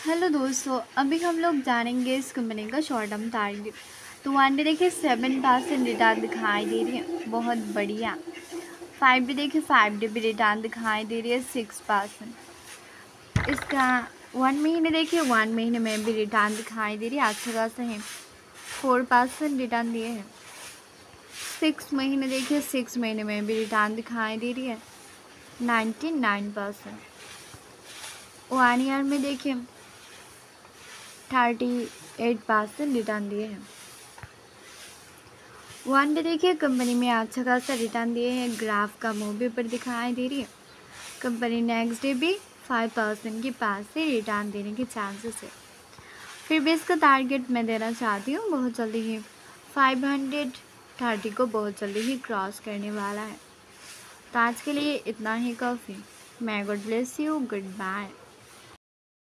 Hello दोस्तों, अभी हम लोग जानेंगे इस कंपनी का शॉर्ट टर्म टारगेट। तो 1 डे देखिए 7% रिटर्न दिखाई दे रही है, बहुत बढ़िया। 5 डे देखिए 5 डे भी रिटर्न दिखाई दे रही है 6%। इसका 1 महीने देखिए 1 महीने में भी रिटर्न दिखाई दे रही है, अच्छा खासा है, 4% रिटर्न दिए हैं। 6 महीने देखिए 6 महीने में भी रिटर्न दिखाई दे रही है 99%। 1 ईयर में देखिए 38% रिटर्न दिए हैं। 1 डे देखिए कंपनी में अच्छा खासा रिटर्न दिए हैं, ग्राफ का मूव भी ऊपर दिखाई दे रही है। कंपनी नेक्स्ट डे भी 5% के पास से रिटर्न देने के चांसेस है। फिर भी इसका टारगेट मैं देना चाहती हूँ बहुत जल्दी ही, 530 को बहुत जल्दी ही क्रॉस करने वाला है। तो आज के लिए इतना ही काफ़ी। मैं God bless you, good bye.